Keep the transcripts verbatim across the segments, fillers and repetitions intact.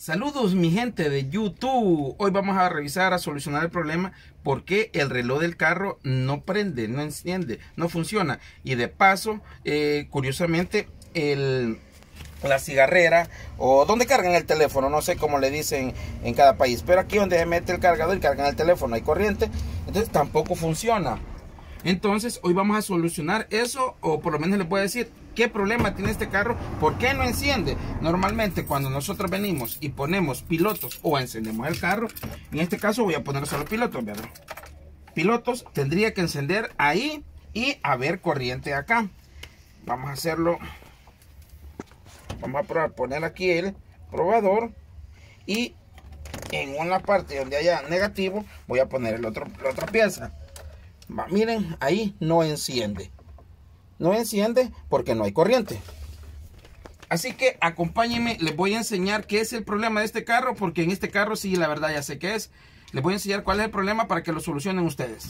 Saludos mi gente de YouTube. Hoy vamos a revisar, a solucionar el problema por qué el reloj del carro no prende, no enciende, no funciona. Y de paso, eh, curiosamente, el, la cigarrera o donde cargan el teléfono, no sé cómo le dicen en cada país, pero aquí donde se mete el cargador y cargan el teléfono hay corriente, entonces tampoco funciona. Entonces hoy vamos a solucionar eso, o por lo menos les voy a decir qué problema tiene este carro, por qué no enciende. Normalmente cuando nosotros venimos y ponemos pilotos o encendemos el carro, en este caso voy a poner solo pilotos, ¿verdad? Pilotos tendría que encender ahí y haber corriente acá. Vamos a hacerlo, vamos a probar, poner aquí el probador y en una parte donde haya negativo voy a poner el otro, la otra pieza. Va, miren, ahí no enciende. No enciende porque no hay corriente. Así que acompáñenme, les voy a enseñar qué es el problema de este carro, porque en este carro sí, la verdad ya sé qué es. Les voy a enseñar cuál es el problema para que lo solucionen ustedes.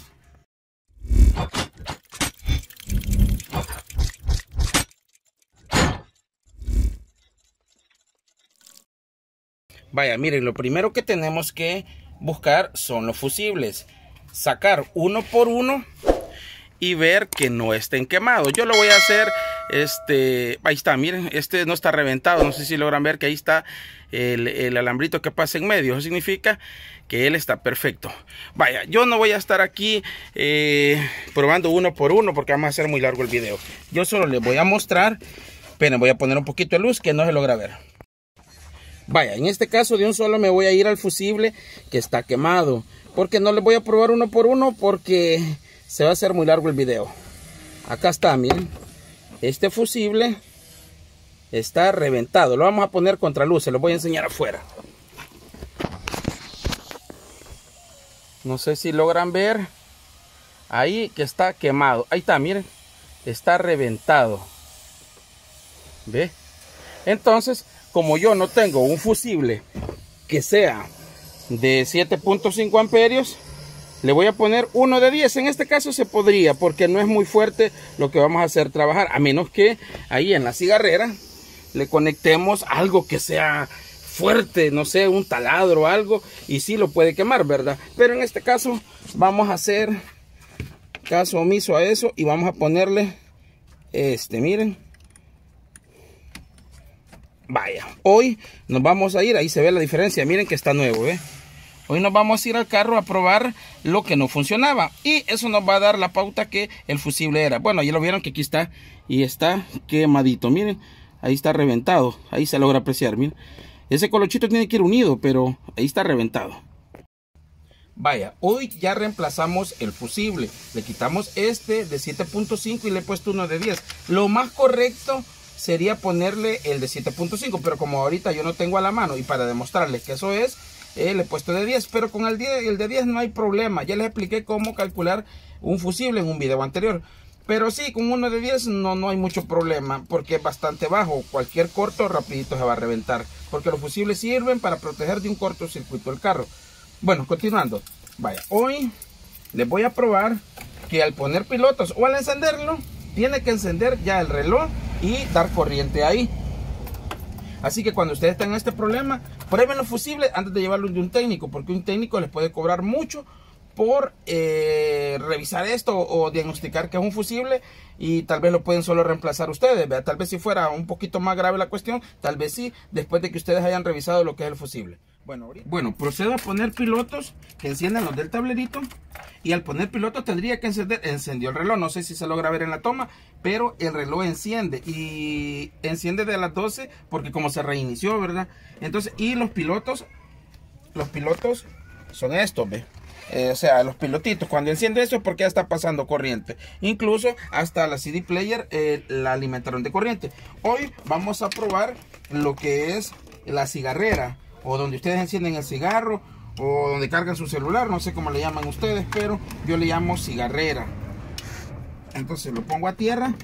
Vaya, miren, lo primero que tenemos que buscar son los fusibles. Sacar uno por uno y ver que no estén quemados. Yo lo voy a hacer, este, ahí está, miren, este no está reventado, no sé si logran ver que ahí está el, el alambrito que pasa en medio, eso significa que él está perfecto. Vaya, yo no voy a estar aquí eh, probando uno por uno porque vamos a hacer muy largo el video. Yo solo les voy a mostrar, pero voy a poner un poquito de luz que no se logra ver. Vaya, en este caso de un solo me voy a ir al fusible que está quemado, porque no les voy a probar uno por uno porque se va a hacer muy largo el video. Acá está, miren, este fusible está reventado, lo vamos a poner contra luz, se lo voy a enseñar afuera. No sé si logran ver ahí que está quemado, ahí está, miren, está reventado, ¿ve? Entonces, como yo no tengo un fusible que sea de siete punto cinco amperios, le voy a poner uno de diez. En este caso se podría, porque no es muy fuerte lo que vamos a hacer trabajar, a menos que ahí en la cigarrera le conectemos algo que sea fuerte, no sé, un taladro o algo, y sí lo puede quemar, ¿verdad? Pero en este caso vamos a hacer caso omiso a eso y vamos a ponerle este, miren. Vaya, hoy nos vamos a ir, ahí se ve la diferencia, miren que está nuevo, ¿eh? Hoy nos vamos a ir al carro a probar lo que no funcionaba y eso nos va a dar la pauta que el fusible era. Bueno, ya lo vieron que aquí está y está quemadito, miren, ahí está reventado, ahí se logra apreciar, miren. Ese colochito tiene que ir unido, pero ahí está reventado. Vaya, hoy ya reemplazamos el fusible, le quitamos este de siete punto cinco y le he puesto uno de diez. Lo más correcto sería ponerle el de siete punto cinco, pero como ahorita yo no tengo a la mano y para demostrarles que eso es, eh, le he puesto de diez, pero con el, diez, el de diez no hay problema. Ya les expliqué cómo calcular un fusible en un video anterior, pero sí, con uno de diez no, no hay mucho problema porque es bastante bajo. Cualquier corto rapidito se va a reventar, porque los fusibles sirven para proteger de un cortocircuito el carro. Bueno, continuando, vaya, hoy les voy a probar que al poner pilotos o al encenderlo, tiene que encender ya el reloj y dar corriente ahí. Así que cuando ustedes tengan este problema, prueben los fusibles antes de llevarlo de un técnico, porque un técnico les puede cobrar mucho por eh, revisar esto o diagnosticar que es un fusible, y tal vez lo pueden solo reemplazar ustedes, ¿verdad? Tal vez si fuera un poquito más grave la cuestión, tal vez sí, después de que ustedes hayan revisado lo que es el fusible. Bueno, ahorita... bueno, procedo a poner pilotos que enciendan los del tablerito. Y al poner pilotos tendría que encender, encendió el reloj, no sé si se logra ver en la toma, pero el reloj enciende y enciende de las doce porque como se reinició, ¿verdad? Entonces, y los pilotos, los pilotos son estos, ¿ve? Eh, o sea, los pilotitos, cuando enciende eso es porque ya está pasando corriente. Incluso hasta la C D player eh, la alimentaron de corriente. Hoy vamos a probar lo que es la cigarrera, o donde ustedes encienden el cigarro, o donde cargan su celular, no sé cómo le llaman ustedes, pero yo le llamo cigarrera. Entonces lo pongo a tierra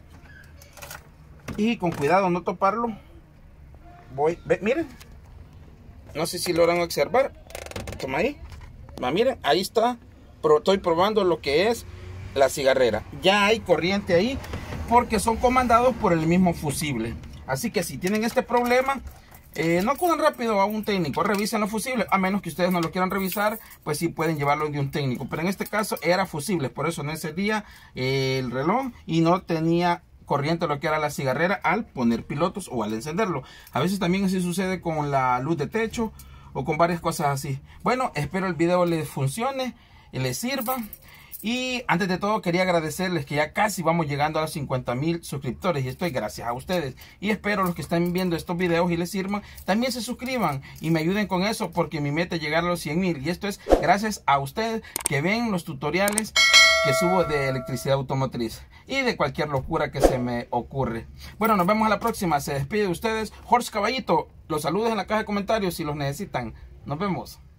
y con cuidado no toparlo. Voy, ve, miren, no sé si logran observar. Toma ahí, va, miren, ahí está. Pero estoy probando lo que es la cigarrera. Ya hay corriente ahí porque son comandados por el mismo fusible. Así que si tienen este problema, Eh, no acudan rápido a un técnico, revisen los fusibles, a menos que ustedes no lo quieran revisar, pues sí pueden llevarlo de un técnico. Pero en este caso era fusible, por eso no encendía eh, el reloj y no tenía corriente lo que era la cigarrera al poner pilotos o al encenderlo. A veces también así sucede con la luz de techo o con varias cosas así. Bueno, espero el video les funcione y les sirva. Y antes de todo quería agradecerles que ya casi vamos llegando a los cincuenta mil suscriptores y estoy gracias a ustedes. Y espero los que están viendo estos videos y les sirvan, también se suscriban y me ayuden con eso, porque mi meta es llegar a los cien mil. Y esto es gracias a ustedes que ven los tutoriales que subo de electricidad automotriz y de cualquier locura que se me ocurre. Bueno, nos vemos a la próxima. Se despide de ustedes Jorge Caballito. Los saludos en la caja de comentarios si los necesitan. Nos vemos.